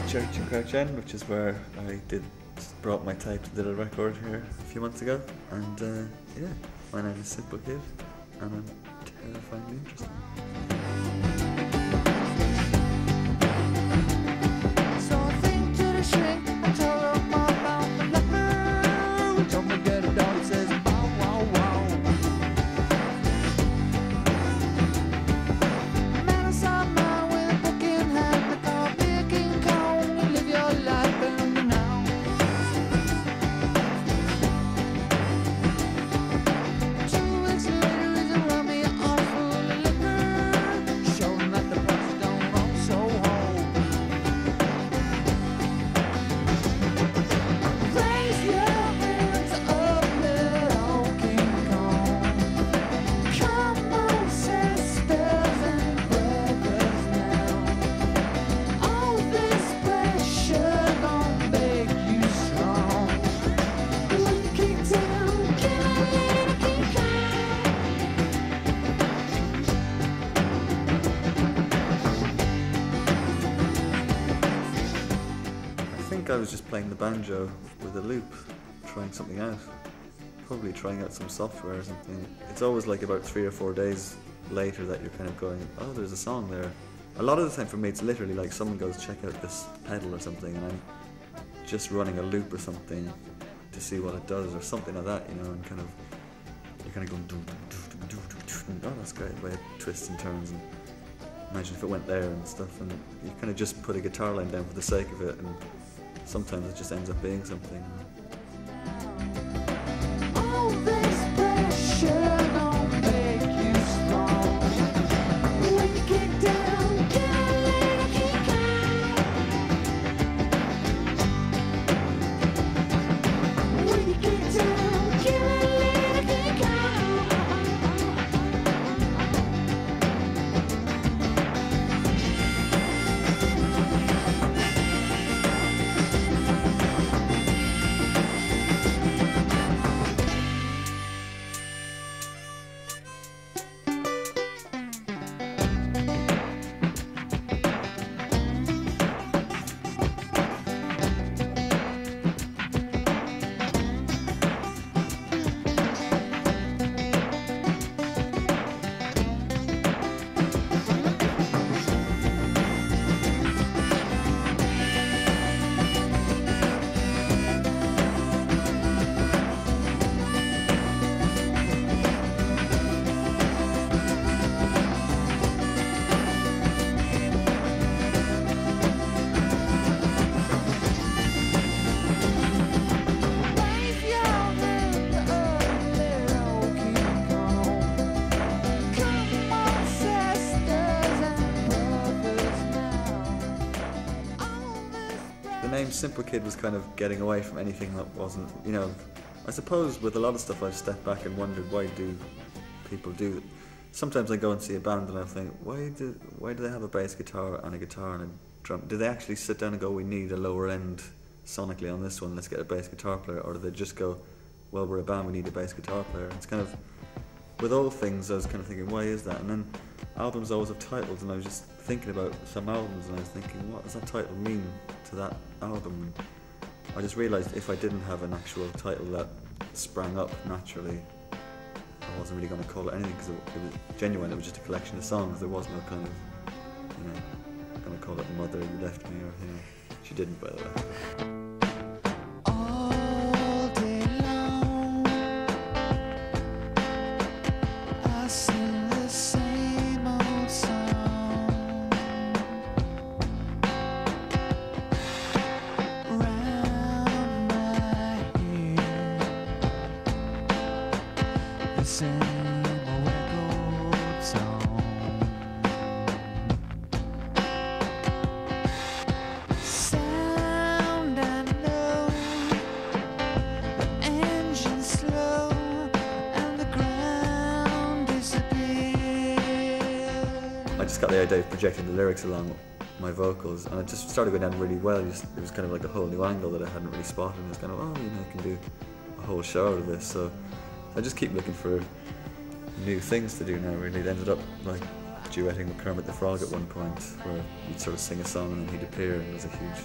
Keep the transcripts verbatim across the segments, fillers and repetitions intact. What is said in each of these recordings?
Church in Crouch End, which is where I did brought my typed little record here a few months ago, and uh, yeah, my name is Simple Kid, and I'm terrifyingly interesting. I was just playing the banjo with a loop, trying something out. Probably trying out some software or something. It's always like about three or four days later that you're kind of going, oh, there's a song there. A lot of the time for me it's literally like someone goes, check out this pedal or something, and I'm just running a loop or something to see what it does or something like that, you know, and kind of, you're kind of going, doo, doo, doo, doo, doo, doo. Oh, that's great, the way it twists and turns, and imagine if it went there and stuff, and you kind of just put a guitar line down for the sake of it, and sometimes it just ends up being something. All this pressure don't make you strong. When you kick down, get a little kick out. When you kick down, get a little kick out. The name Simple Kid was kind of getting away from anything that wasn't, you know, I suppose with a lot of stuff I've stepped back and wondered, why do people do it? Sometimes I go and see a band and I think, why do, why do they have a bass guitar and a guitar and a drum? Do they actually sit down and go, we need a lower end sonically on this one, let's get a bass guitar player? Or do they just go, well, we're a band, we need a bass guitar player? It's kind of, with all things I was kind of thinking, why is that? And then albums always have titles, and I was just thinking about some albums and I was thinking, what does that title mean to that album? And I just realised if I didn't have an actual title that sprang up naturally, I wasn't really going to call it anything, because it, it was genuine, it was just a collection of songs. There was no kind of, you know, going to call it Mother You Left Me, or, you know, she didn't, by the way. I just got the idea of projecting the lyrics along my vocals, and it just started going down really well. Just, it was kind of like a whole new angle that I hadn't really spotted. And it was kind of, oh, you know, I can do a whole show out of this. So I just keep looking for new things to do now, really. It ended up like duetting with Kermit the Frog at one point, where you'd sort of sing a song and then he'd appear, and it was a huge...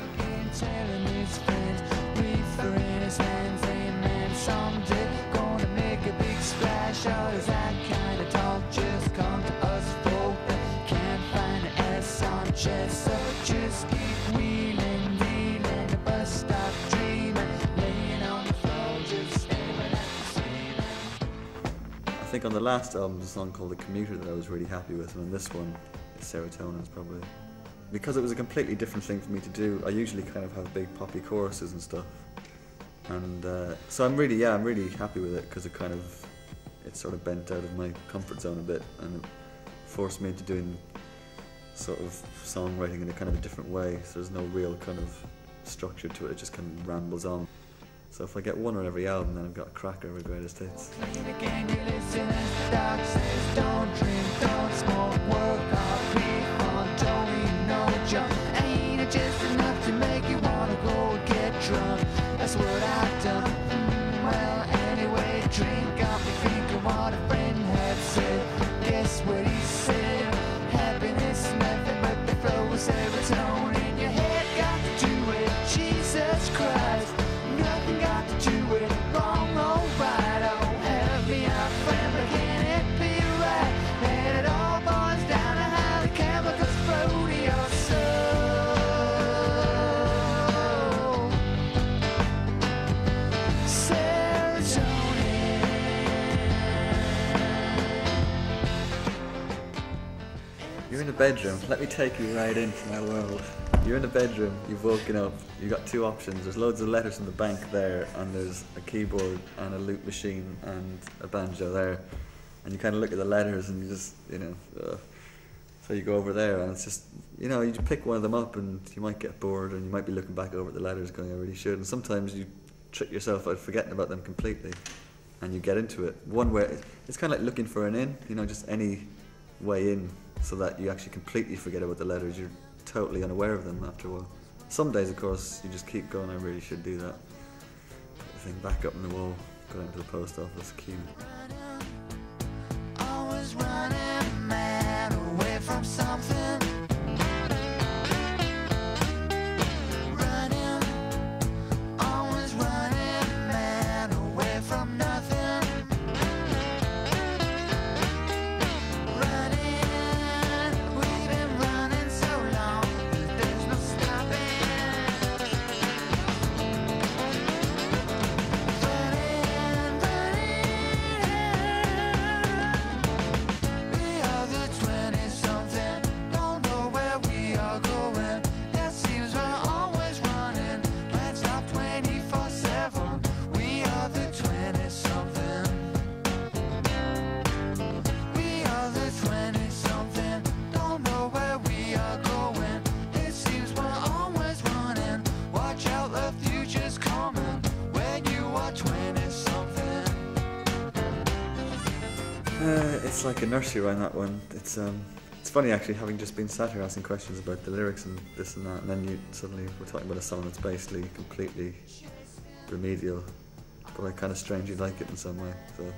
I think on the last album there's a song called The Commuter that I was really happy with, and on this one, Serotonin is probably... Because it was a completely different thing for me to do, I usually kind of have big poppy choruses and stuff. And uh, so I'm really, yeah, I'm really happy with it, because it kind of, it sort of bent out of my comfort zone a bit, and it forced me into doing sort of songwriting in a kind of a different way, so there's no real kind of structure to it, it just kind of rambles on. So if I get one on every album, then I've got a cracker of greatest hits. That's what I've done. Well, anyway, drink up and think of what a friend had said. Guess what he said? Happiness is nothing but the flow of serotonin in your head. Got to do it, Jesus Christ. Nothing got to do with wrong or right. Oh, help me out, friend, but can it be right that it all boils down to how the chemicals flow to your soul? You're in the bedroom, let me take you right into my world. You're in the bedroom, you've woken up, you've got two options. There's loads of letters in the bank there, and there's a keyboard and a loop machine and a banjo there. And you kind of look at the letters and you just, you know, uh, so you go over there and it's just, you know, you just pick one of them up and you might get bored and you might be looking back over at the letters going, I really should. And sometimes you trick yourself out forgetting about them completely and you get into it. One way, it's kind of like looking for an in, you know, just any way in, so that you actually completely forget about the letters. You're totally unaware of them after a while. Some days, of course, you just keep going, I really should do that. Put the thing back up on the wall, go down to the post office, queue. Always running mad away from something. Running, always running mad away from nothing. Uh, it's like a nursery rhyme, that one. It's um, it's funny actually, having just been sat here asking questions about the lyrics and this and that, and then you suddenly we're talking about a song that's basically completely remedial, but I kind of strangely like it in some way. So I'm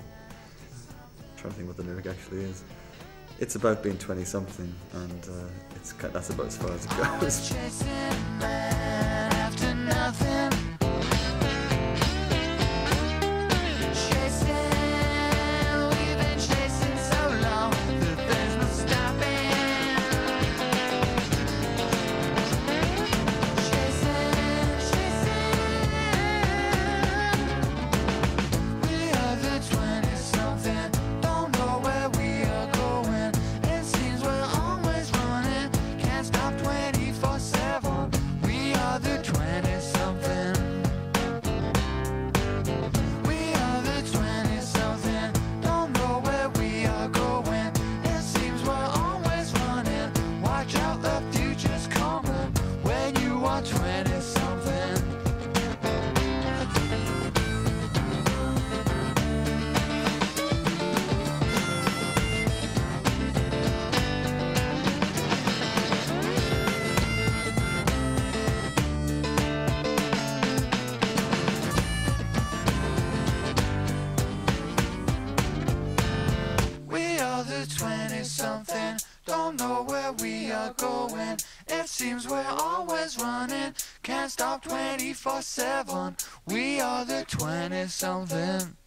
trying to think what the lyric actually is. It's about being twenty something, and uh, it's that's about as far as it goes. twenty something It seems we're always running, can't stop twenty-four seven. We are the twenty-something.